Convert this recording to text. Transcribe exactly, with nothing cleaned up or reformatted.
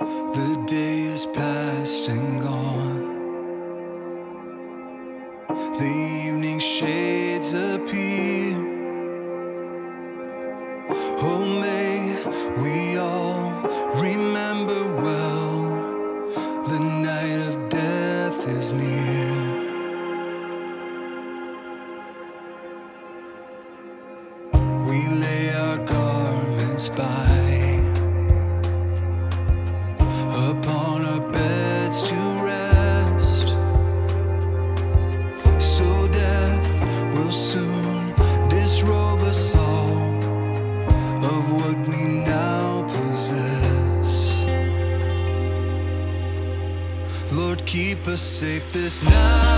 The day is past and gone. The evening shades appear. Oh, may we all remember well, the night of death is near. We lay our garments by upon our beds to rest, so death will soon disrobe us all of what we now possess. Lord, keep us safe this night.